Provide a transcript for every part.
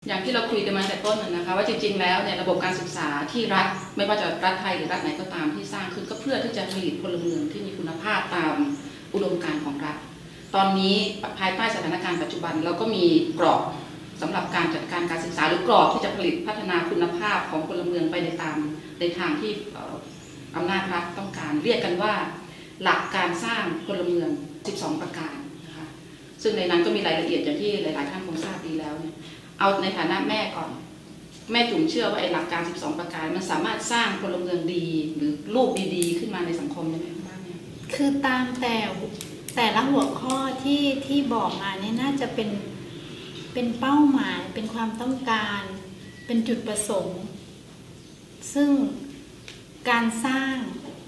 อย่างที่เราคุยกันมาแต่ต้นนะคะว่าจริงๆแล้วเนี่ยระบบการศึกษาที่รัฐไม่ว่าจะรัฐไทยหรือรัฐไหนก็ตามที่สร้างขึ้นก็เพื่อที่จะผลิตพลเมืองที่มีคุณภาพตามอุดมการณ์ของรัฐตอนนี้ภายใต้สถานการณ์ปัจจุบันเราก็มีกรอบสำหรับการจัดการการศึกษาหรือกรอบที่จะผลิตพัฒนาคุณภาพของพลเมืองไปในทางที่อำนาจรัฐต้องการเรียกกันว่าหลักการสร้างพลเมือง12ประการนะคะซึ่งในนั้นก็มีรายละเอียดอย่างที่หลายๆท่านคงทราบดีแล้วเนี่ยเอาในฐานะแม่ก่อนแม่จุ๋มเชื่อว่าไอ้หลักการ12ประการมันสามารถสร้างพลเมืองดีหรือลูกดีๆขึ้นมาในสังคมได้ไหมบ้างเนี่ยคือตามแต่ละหัวข้อที่บอกมาเนี่ยน่าจะเป็นเป้าหมายเป็นความต้องการเป็นจุดประสงค์ซึ่งการสร้าง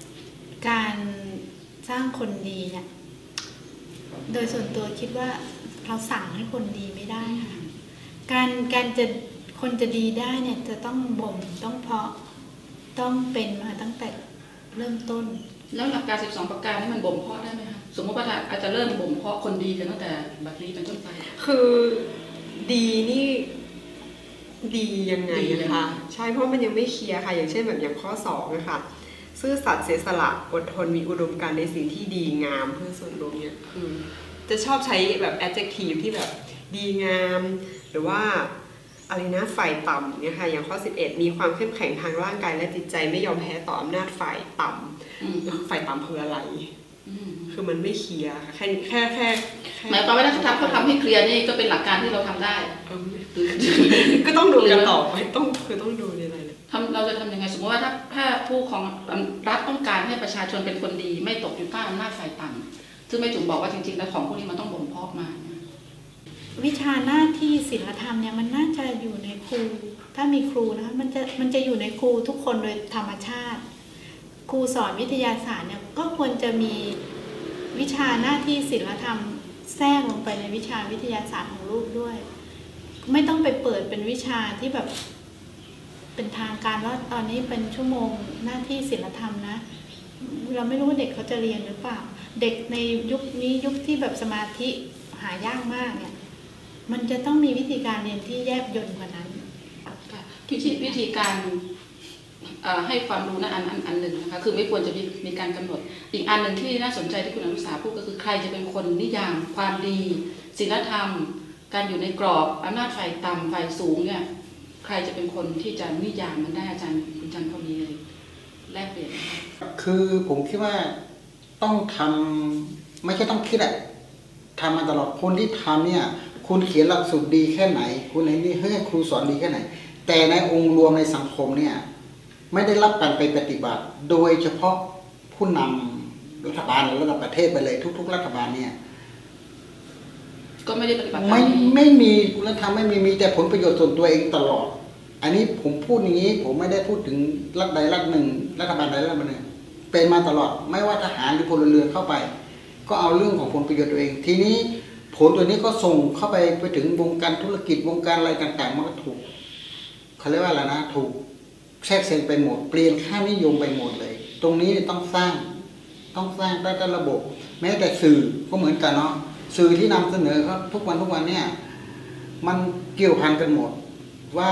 คนดีเนี่ยโดยส่วนตัวคิดว่าเราสั่งให้คนดีไม่ได้ค่ะการจะคนจะดีได้เนี่ยจะต้องบ่มต้องเพาะต้องเป็นมาตั้งแต่เริ่มต้นแล้วหลักการ12ประการนี่มันบ่มเพาะได้ไหมคะสมมติว่าอาจจะเริ่มบ่มเพาะคนดีกันตั้งแต่บัดนี้เป็นต้นไปคือดีนี่ดียังไงนะคะใช่เพราะมันยังไม่เคลียร์ค่ะอย่างเช่นแบบอย่างข้อ2นะคะซื่อสัตย์เสียสละอดทนมีอุดมการณ์ในสิ่งที่ดีงามเพื่อส่วนรวมเนี่ยคือจะชอบใช้แบบ adjective ที่แบบดีงามหรือว่าอะไรนะฝ่ายต่ำเนี่ยค่ะอย่างข้อ11มีความเข้มแข็งทางร่างกายและจิตใจไม่ยอมแพ้ต่ออำนาจฝ่ายต่ำฝ่ายต่ำคืออะไรคือมันไม่เคลียร์แค่หมายความว่าถ้าเขาทำให้เคลียร์นี่ก็เป็นหลักการที่เราทำได้ก็ต้องดูกันต่อไปต้องดูในรายละเอียดเราจะทำยังไงสมมติว่าถ้าผู้ของรัฐต้องการให้ประชาชนเป็นคนดีไม่ตกอยู่ใต้อำนาจฝ่ายต่ำซึ่งแม่จุ๋มบอกว่าจริงๆแล้วของพวกนี้มันต้องบ่มเพาะมาวิชาหน้าที่ศีลธรรมเนี่ยมันน่าจะอยู่ในครูถ้ามีครูนะคะมันจะอยู่ในครูทุกคนโดยธรรมชาติครูสอนวิทยาศาสตร์เนี่ยก็ควรจะมีวิชาหน้าที่ศีลธรรมแทรกลงไปในวิชาวิทยาศาสตร์ของลูกด้วยไม่ต้องไปเปิดเป็นวิชาที่แบบเป็นทางการว่าตอนนี้เป็นชั่วโมงหน้าที่ศีลธรรมนะเราไม่รู้ว่าเด็กเขาจะเรียนหรือเปล่าเด็กในยุคนี้ยุคที่แบบสมาธิหายากมากเนี่ยมันจะต้องมีวิธีการเรียนที่แยบยลกว่านั้นวิธีการให้ความรู้นะอันหนึ่งนะคะคือไม่ควรจะมีการกำหนดอีกอันหนึ่งที่น่าสนใจที่คุณอนุสาพูดก็คือใครจะเป็นคนนิยามความดีศีลธรรมการอยู่ในกรอบอำนาจฝ่ายต่ำฝ่ายสูงเนี่ยใครจะเป็นคนที่จะนิยามมันได้อาจารย์คุณจันทร์พอมีเลยแลกเปลี่ยนคือผมคิดว่าต้องทำไม่ใช่ต้องคิดอะทำมาตลอดคนที่ทำเนี่ยคุณเขียนหลักสูตรดีแค่ไหนคุณไหนนี่ให้ครูสอนดีแค่ไหนแต่ในองค์รวมในสังคมเนี่ยไม่ได้รับการไปปฏิบัติโดยเฉพาะผู้นำรัฐบาลระดับประเทศไปเลยทุกๆรัฐบาลเนี่ยก็ไม่ได้ปฏิบัติไม่มีคุณธรรมไม่มีแต่ผลประโยชน์ส่วนตัวเองตลอดอันนี้ผมพูดอย่างนี้ผมไม่ได้พูดถึงรัฐใดรัฐหนึ่งรัฐบาลใดรัฐบาลหนึ่งเป็นมาตลอดไม่ว่าทหารหรือพลเรือนเข้าไปก็เอาเรื่องของผลประโยชน์ตัวเองทีนี้ผลตัวนี้ก็ส่งเข้าไปถึงวงการธุรกิจวงการอะไรต่างๆมันก็ถูกเขาเรียกว่าอะไรนะถูกแทรกแซงไปหมดเปลี่ยนค่านิยมไปหมดเลยตรงนี้ต้องสร้างได้ระบบแม้แต่สื่อก็เหมือนกันเนาะสื่อที่นำเสนอครับทุกวันเนี่ยมันเกี่ยวพันกันหมดว่า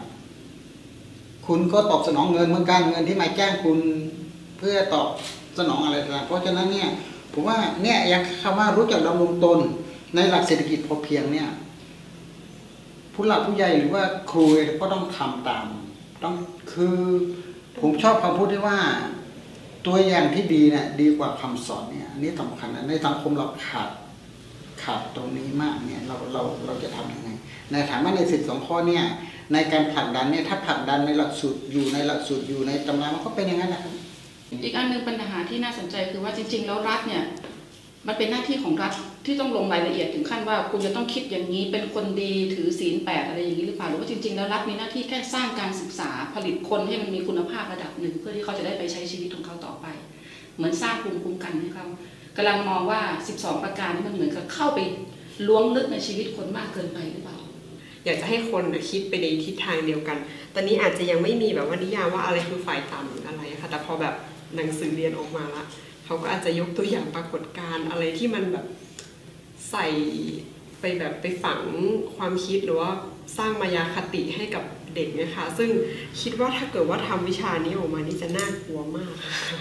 คุณก็ตอบสนองเงินเหมือนกันเงินที่มาแจ้งคุณเพื่อตอบสนองอะไรต่างๆเพราะฉะนั้นเนี่ยผมว่าเนี่ยอย่างคำว่ารู้จักดำรงตนในหลักเศรษฐกิจพอเพียงเนี่ยผู้หลักผู้ใหญ่หรือว่าครูก็ต้องทำตามต้องคือผมชอบคำพูดที่ว่าตัวอย่างที่ดีเนี่ยดีกว่าคำสอนเนี่ยอันนี้สำคัญนะในสังคมเราขาดตรงนี้มากเนี่ยเราจะทำยังไงในถามว่าใน12ข้อเนี่ยในการผลักดันเนี่ยถ้าผลักดันในหลักสูตรอยู่ในตำรามันก็เป็นอย่างนั้นนะครับอีกอันหนึ่งปัญหาที่น่าสนใจคือว่าจริงๆแล้วรัฐเนี่ยมันเป็นหน้าที่ของรัฐที่ต้องลงรายละเอียดถึงขั้นว่าคุณจะต้องคิดอย่างนี้เป็นคนดีถือศีล8อะไรอย่างนี้หรือเปล่าหรือว่าจริงๆแล้วรัฐมีหน้าที่แค่สร้างการศึกษาผลิตคนให้มันมีคุณภาพระดับหนึ่งเพื่อที่เขาจะได้ไปใช้ชีวิตของเขาต่อไปเหมือนสร้างภูมิคุ้มกันให้เขากำลังมองว่า12ประการนี้มันเหมือนกับเข้าไปล้วงลึกในชีวิตคนมากเกินไปหรือเปล่าอยากจะให้คนคิดไปในทิศทางเดียวกันตอนนี้อาจจะยังไม่มีแบบว่านิยามว่าอะไรคือฝ่ายต่ำหรืออะไรค่ะแต่พอแบบหนังสือเรียนออกมาละเขาก็อาจจะยกตัวอย่างปรากฏการณ์อะไรที่มันแบบใส่ไปแบบไปฝังความคิดหรือว่าสร้างมายาคติให้กับเด็กนะคะซึ่งคิดว่าถ้าเกิดว่าทำวิชานี้ออกมานี่จะน่ากลัวมาก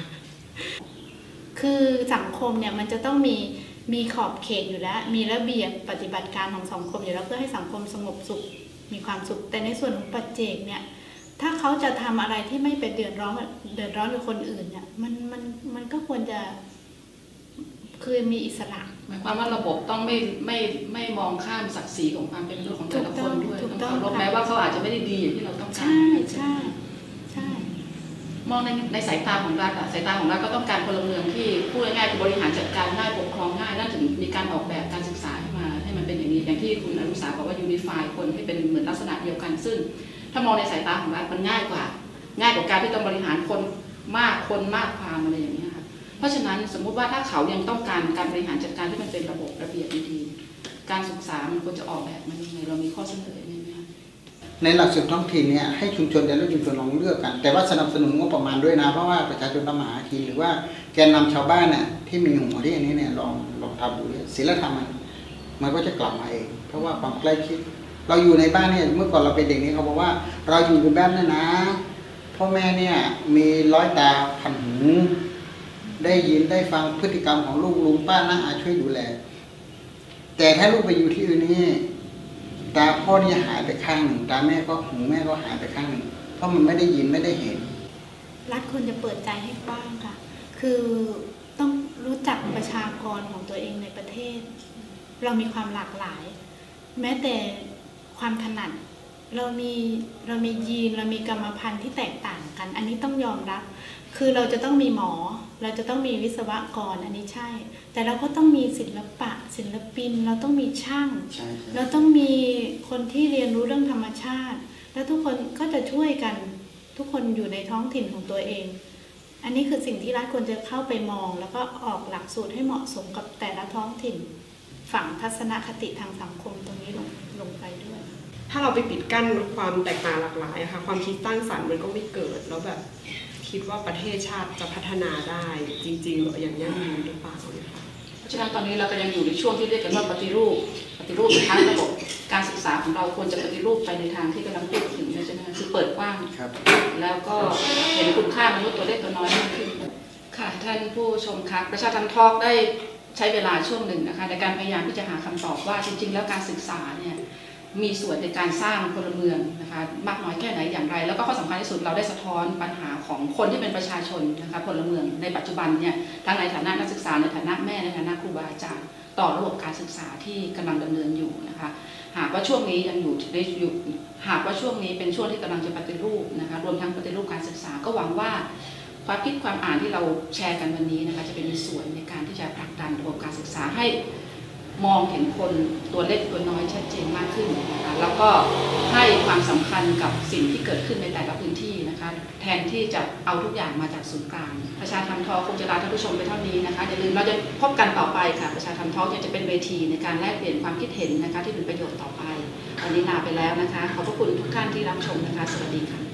คือสังคมเนี่ยมันจะต้องมีขอบเขตอยู่แล้วมีระเบียบปฏิบัติการของสังคมอยู่แล้วเพื่อให้สังคมสงบสุขมีความสุขแต่ในส่วนของปัจเจกเนี่ยถ้าเขาจะทำอะไรที่ไม่เป็นเดือดร้อนกับคนอื่นเนี่ยมันก็ควรจะคือมีอิสระหมายความว่าระบบต้องไม่มองข้ามศักดิ์ศรีของความเป็นมนุษย์ของแต่ละคนด้วยต้องเคารพแม้ว่าเขาอาจจะไม่ได้ดีอย่างที่เราต้องการใช่มองในสายตาของรัฐสายตาของรัฐก็ต้องการพลเมืองที่พูดง่ายๆคือบริหารจัดการง่ายปกครองง่ายนั่นถึงมีการออกแบบการศึกษาให้มาให้มันเป็นอย่างนี้อย่างที่คุณอนุสาบอกว่ายูนิฟายคนให้เป็นเหมือนลักษณะเดียวกันซึ่งถ้ามองในสายตาของรัฐมันง่ายกว่าการที่ต้องบริหารคนมากความอะไรอย่างนี้ค่ะเพราะฉะนั้นสมมุติว่าถ้าเขายังต้องการการบริหารจัดการที่มันเป็นระบบระเบียบดีๆการศึกษามันควรจะออกแบบมันยังไงเรามีข้อเสนอไหมคะในหลักสูตรท้องถิ่นเนี่ยให้ชุมชนแต่ละชุมชนลองเลือกกันแต่ว่าสนับสนุนงบประมาณด้วยนะเพราะว่าประชาชนทำมาหากินหรือว่าแกนนำชาวบ้านเนี่ยที่มีหัวที่อันนี้เนี่ยลองทำดูศีลธรรมมันก็จะกลับมาเองเพราะว่าความใกล้ชิดเราอยู่ในบ้านเนี่ยเมื่อก่อนเราเป็นเด็กนี่เขาบอกว่าเราอยู่ในบ้านเนี่ยนะพ่อแม่เนี่ยมีร้อยตาพันหูได้ยินได้ฟังพฤติกรรมของลูกลุงป้าน้าอาช่วยดูแลแต่ถ้าลูกไปอยู่ที่อื่นนี่ตาพ่อนี่หายไปข้างหนึ่งตาแม่ก็หูแม่ก็หายไปข้างหนึ่งเพราะมันไม่ได้ยินไม่ได้เห็นรัฐควรจะเปิดใจให้กว้างค่ะคือต้องรู้จักประชากรของตัวเองในประเทศเรามีความหลากหลายแม้แต่ความถนัดเรามียีนเรามีกรรมพันธุ์ที่แตกต่างกันอันนี้ต้องยอมรับคือเราจะต้องมีหมอเราจะต้องมีวิศวกรอันนี้ใช่แต่เราก็ต้องมีศิลปะศิลปินเราต้องมีช่างเราต้องมีคนที่เรียนรู้เรื่องธรรมชาติแล้วทุกคนก็จะช่วยกันทุกคนอยู่ในท้องถิ่นของตัวเองอันนี้คือสิ่งที่รัฐควรจะเข้าไปมองแล้วก็ออกหลักสูตรให้เหมาะสมกับแต่ละท้องถิ่นฝังทัศนคติทางสังคมตรงนี้ลงไปด้วยถ้าเราไปปิดกั้นความแตกต่างหลากหลายค่ะความคิดสร้างสรรค์มันก็ไม่เกิดแล้วแบบคิดว่าประเทศชาติจะพัฒนาได้จริงๆหรืออย่างยั่งยืนหรือเปล่านะคะเพราะฉะนั้นตอนนี้เราก็ยังอยู่ในช่วงที่เรียกกันว่าปฏิรูปทั้งระบบการศึกษาของเราควรจะปฏิรูปไปในทางที่กำลังพูดถึงใช่ไหมคะคือเปิดกว้างแล้วก็เห็นคุณค่ามนุษย์ตัวเล็กตัวน้อยมากขึ้นค่ะท่านผู้ชมคะประชาธรรมทอล์กได้ใช้เวลาช่วงหนึ่งนะคะในการพยายามที่จะหาคำตอบว่าจริงๆแล้วการศึกษาเนี่ยมีส่วนในการสร้างพลเมืองนะคะมากน้อยแค่ไหนอย่างไรแล้วก็ข้อสำคัญที่สุดเราได้สะท้อนปัญหาของคนที่เป็นประชาชนนะคะพลเมืองในปัจจุบันเนี่ยทั้งในฐานะนักศึกษาในฐานะแม่ในฐานะครูบาอาจารย์ต่อระบบการศึกษาที่กำลังดำเนินอยู่นะคะหากว่าช่วงนี้ยังอยู่หากว่าช่วงนี้เป็นช่วงที่กำลังจะปฏิรูปนะคะรวมทั้งปฏิรูปการศึกษาก็หวังว่าความคิดความอ่านที่เราแชร์กันวันนี้นะคะจะเป็นส่วนในการที่จะผลักดันระบบการศึกษาให้มองเห็นคนตัวเล็กตัวน้อยชัดเจนมากขึ้นนะคะแล้วก็ให้ความสำคัญกับสิ่งที่เกิดขึ้นในแต่ละพื้นที่นะคะแทนที่จะเอาทุกอย่างมาจากศูนย์กลางประชาธรรมทอล์กคงจะลาท่านผู้ชมไปเท่านี้นะคะอย่าลืมเราจะพบกันต่อไปค่ะประชาธรรมทอล์กจะเป็นเวทีในการแลกเปลี่ยนความคิดเห็นนะคะที่เป็นประโยชน์ต่อไปวันนี้ลาไปแล้วนะคะขอบพระคุณทุกท่านที่รับชมนะคะสวัสดีค่ะ